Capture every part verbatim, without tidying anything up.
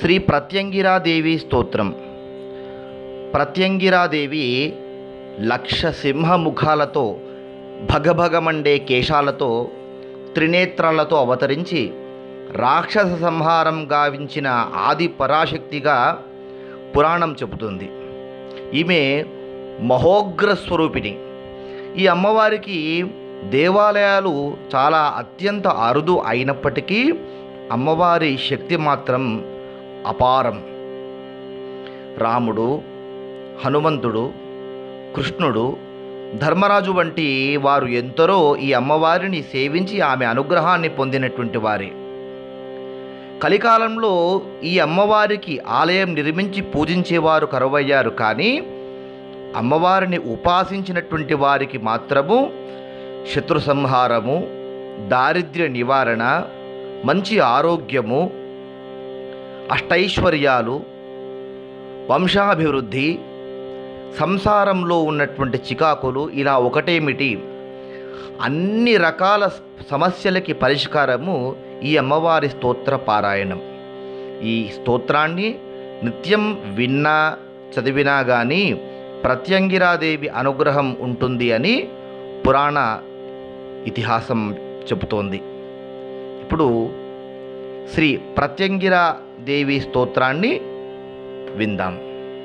శ్రీ ప్రత్యంగిరాదేవి స్తోత్రం. ప్రత్యంగిరాదేవి లక్ష సింహముఖాలతో, భగభగమండే కేశాలతో, త్రినేత్రాలతో అవతరించి రాక్షస సంహారం గావించిన ఆది పరాశక్తిగా పురాణం చెబుతుంది. ఈమె మహోగ్ర స్వరూపిణి. ఈ అమ్మవారికి దేవాలయాలు చాలా అత్యంత అరుదు అయినప్పటికీ అమ్మవారి శక్తి మాత్రం అపారం. రాముడు, హనుమంతుడు, కృష్ణుడు, ధర్మరాజు వంటి వారు ఎందరో ఈ అమ్మవారిని సేవించి ఆమె అనుగ్రహాన్ని పొందినటువంటి వారే. కలికాలంలో ఈ అమ్మవారికి ఆలయం నిర్మించి పూజించేవారు కరువయ్యారు. కానీ అమ్మవారిని ఉపాసించినటువంటి వారికి మాత్రము శత్రు సంహారము, దారిద్ర్య నివారణ, మంచి ఆరోగ్యము, అష్టైశ్వర్యాలు, వంశాభివృద్ధి, సంసారంలో ఉన్నటువంటి చికాకులు, ఇలా ఒకటేమిటి అన్ని రకాల సమస్యలకి పరిష్కారము ఈ అమ్మవారి స్తోత్ర పారాయణం. ఈ స్తోత్రాన్ని నిత్యం విన్నా చదివినా కానీ ప్రత్యంగిరాదేవి అనుగ్రహం ఉంటుంది అని పురాణ ఇతిహాసం చెబుతోంది. ఇప్పుడు శ్రీ ప్రత్యంగిరాదేవి స్తోత్రాన్ని విందాం.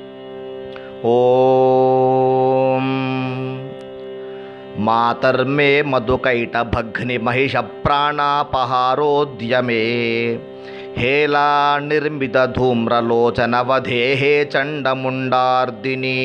ఓం మాతర్మే మధుకైట భగ్ని మహిష ప్రాణాపహారోద్యమే హేలా నిర్మిత ధూమ్రలోచన వధేహే చండముండార్దిని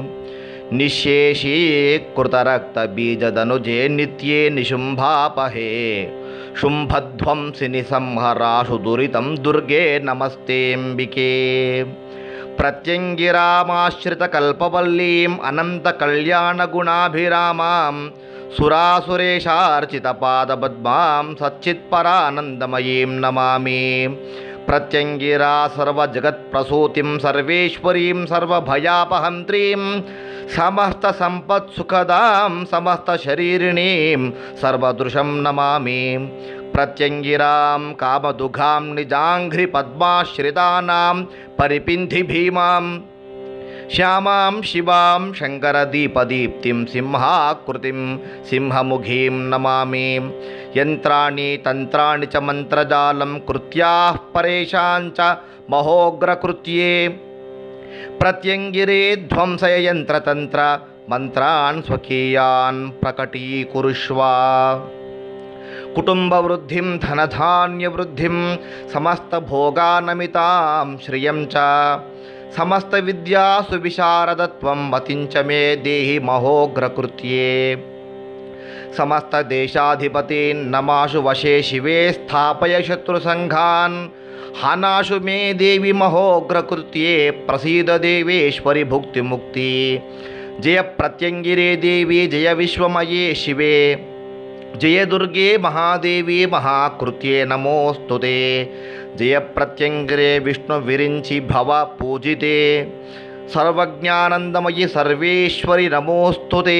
నిశేషీకృతరక్త బీజదనుజే నిత్యే నిశుంభాపహే శుంభధ్వంసిని సంహరాశు దురితం దుర్గే నమస్తేంబికే ప్రత్యంగిరామాశ్రిత కల్పవల్లీం అనంత కళ్యాణ గుణాభిరామాం సురాసురేషార్చిత పాదపద్మాం సచ్చిత్పరానందమయీం నమామి. ప్రత్యంగిరా సర్వజగత్ప్రసూతిం సర్వేశ్వరీం సర్వభయాపహంత్రీం సమస్త సంపత్సుఖదాం సమస్త శరీరిణీం సర్వదృశం నమామి. ప్రత్యంగిరాం కామదుఘాం నిజాంఘ్రి పద్మాశ్రితానాం పరిపింధి భీమాం శ్యామాం శివాం శంకరదీపదీప్తిం సింహాకృతిం సింహముఖీం నమామి. యంత్రాణి తంత్రాణి చ మంత్రజాలం కృత్యాః పరేషాం చ మహోగ్రకృత్యే ప్రత్యంగిరే ధ్వంసయ యంత్రతంత్ర మంత్రాన్ స్వకీయాన్ ప్రకటీకురుష్వ. కుటుంబవృద్ధిం ధనధాన్యవృద్ధిం సమస్త భోగానమితాం శ్రియం చ సమస్త విద్యాసు విశారదత్వం వతించ మే దేహి మహోగ్రకృత్యే. సమస్త దేశాధిపతీన్ నమాశు వశే శివే స్థాపయ శత్రుసంఘాన్ హానాశు మే దేవి మహోగ్రకృత్యే ప్రసీద దేవేశ్వరి భుక్తిముక్తి. జయ ప్రత్యంగిరే దేవి జయ విశ్వమయే శివే జయ దుర్గే మహాదేవి మహాకృత్యే నమోస్తుతే. జయ ప్రత్యంగిరే విష్ణు విరించి భవ పూజితే సర్వజ్ఞానందమయి సర్వేశ్వరి నమోస్తుతే.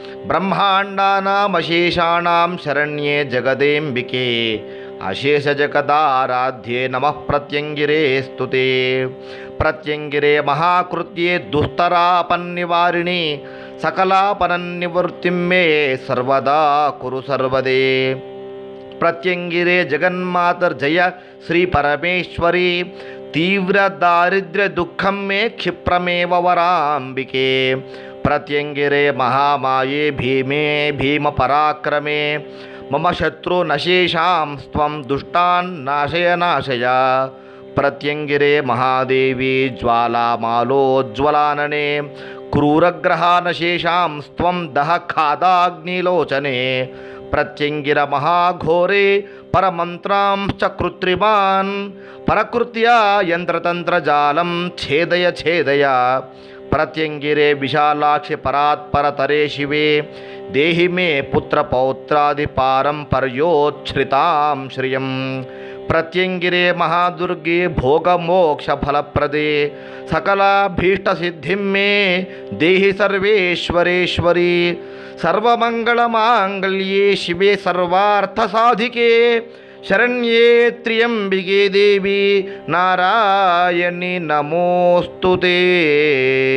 బ్రహ్మాండానామశేషాణాం శరణ్యే జగదేంబికే అశేష జగదారాధ్యే నమః ప్రత్యంగిరే స్తుతే. ప్రత్యంగిరే మహాకృత్యే దుస్తరాపన్నివారిణి సకలాపనన్నివృత్తిం మే సర్వదా కురు సర్వదే. ప్రత్యంగిరే జగన్మాతర్జయ శ్రీ పరమేశ్వరి తీవ్ర దారిద్ర్య దుఃఖం మే క్షిప్రమేవ వరాంబికే. ప్రత్యంగిరే మహామాయే భీమే భీమ పరాక్రమే మమ శత్రు నశేషాం స్త్వం దుష్టాన్ నాశయ నాశయ. ప్రత్యంగిరే మహాదేవి జ్వాలామాలోజ్వలాననే క్రూరగ్రహానశేషాం స్త్వం దహ ఖాదాగ్నిలోచనే. ప్రత్యంగిర మహాఘోరే పరమంత్రాంశ్చ కృత్రిమాన్ పరకృత్యా యంత్రతంత్రజాలం ఛేదయ ఛేదయ. ప్రత్యంగిరే విశాలాక్షి పరాత్పరతరే శివే దేహి మే పుత్రపౌత్రాది పారంపర్యోచ్ఛ్రితాం శ్రియం. ప్రత్యంగిరే మహాదుర్గే భోగమోక్షఫలప్రదే సకలాభీష్టసిద్ధిం మే దేహి సర్వేశ్వరేశ్వరి. సర్వమంగళమాంగళ్యే శివే సర్వార్థసాధికే శరణ్యే త్ర్యంబికే దేవి నారాయణి నమోస్తుతే.